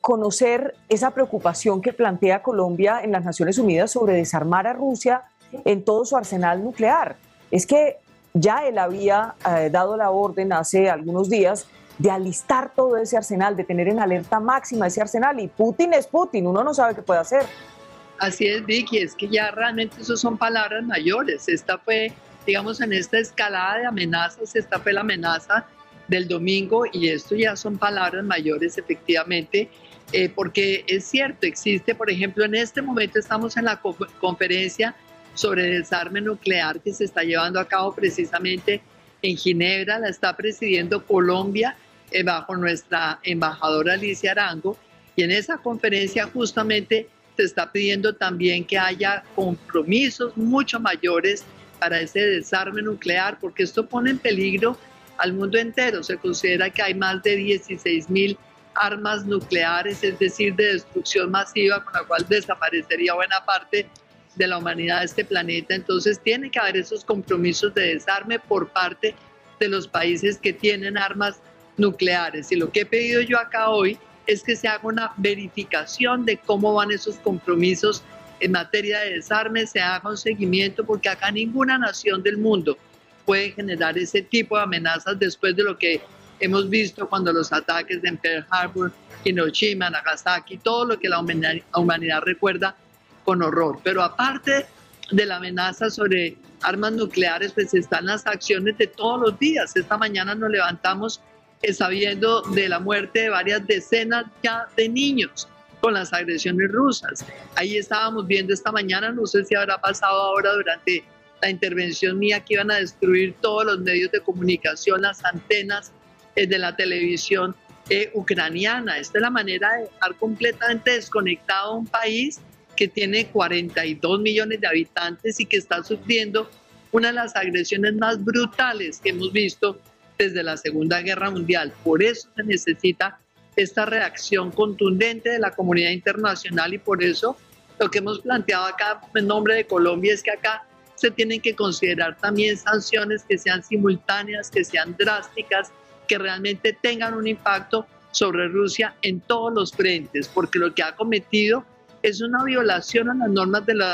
conocer esa preocupación que plantea Colombia en las Naciones Unidas sobre desarmar a Rusia en todo su arsenal nuclear. Es que ya él había dado la orden hace algunos días de alistar todo ese arsenal, de tener en alerta máxima ese arsenal, y Putin es Putin, uno no sabe qué puede hacer. Así es, Vicky, es que ya realmente eso son palabras mayores. Esta fue, digamos, en esta escalada de amenazas, esta fue la amenaza del domingo y esto ya son palabras mayores efectivamente, porque es cierto, existe, por ejemplo, en este momento estamos en la conferencia sobre desarme nuclear que se está llevando a cabo precisamente en Ginebra, la está presidiendo Colombia bajo nuestra embajadora Alicia Arango, y en esa conferencia justamente se está pidiendo también que haya compromisos mucho mayores para ese desarme nuclear, porque esto pone en peligro al mundo entero. Se considera que hay más de 16.000 armas nucleares, es decir, de destrucción masiva, con la cual desaparecería buena parte de la humanidad de este planeta. Entonces tiene que haber esos compromisos de desarme por parte de los países que tienen armas nucleares. Y lo que he pedido yo acá hoy es que se haga una verificación de cómo van esos compromisos en materia de desarme, se haga un seguimiento, porque acá ninguna nación del mundo puede generar ese tipo de amenazas después de lo que hemos visto cuando los ataques en Pearl Harbor, Hiroshima, Nagasaki, todo lo que la humanidad recuerda con horror. Pero aparte de la amenaza sobre armas nucleares, pues están las acciones de todos los días. Esta mañana nos levantamos sabiendo de la muerte de varias decenas ya de niños con las agresiones rusas. Ahí estábamos viendo esta mañana, no sé si habrá pasado ahora durante la intervención mía, que iban a destruir todos los medios de comunicación, las antenas de la televisión ucraniana. Esta es la manera de dejar completamente desconectado a un país que tiene 42 millones de habitantes y que está sufriendo una de las agresiones más brutales que hemos visto desde la Segunda Guerra Mundial. Por eso se necesita esta reacción contundente de la comunidad internacional, y por eso lo que hemos planteado acá en nombre de Colombia es que acá se tienen que considerar también sanciones que sean simultáneas, que sean drásticas, que realmente tengan un impacto sobre Rusia en todos los frentes, porque lo que ha cometido es una violación a las normas de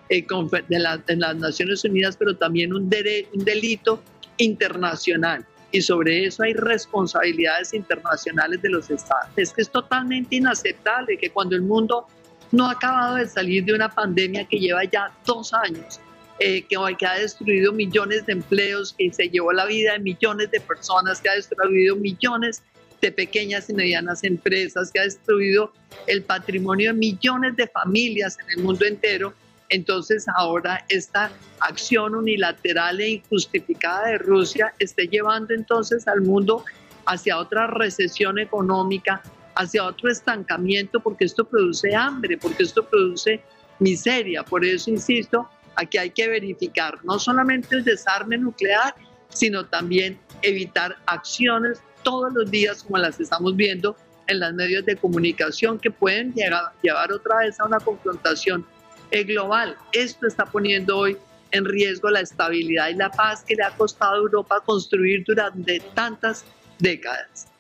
las Naciones Unidas, pero también un delito internacional. Y sobre eso hay responsabilidades internacionales de los estados. Es que es totalmente inaceptable que cuando el mundo no ha acabado de salir de una pandemia que lleva ya 2 años, que ha destruido millones de empleos, que se llevó la vida de millones de personas, que ha destruido millones de pequeñas y medianas empresas, que ha destruido el patrimonio de millones de familias en el mundo entero. Entonces ahora esta acción unilateral e injustificada de Rusia esté llevando entonces al mundo hacia otra recesión económica, hacia otro estancamiento, porque esto produce hambre, porque esto produce miseria. Por eso insisto, aquí hay que verificar no solamente el desarme nuclear, sino también evitar acciones todos los días como las estamos viendo en los medios de comunicación, que pueden llevar otra vez a una confrontación global. Esto está poniendo hoy en riesgo la estabilidad y la paz que le ha costado a Europa construir durante tantas décadas.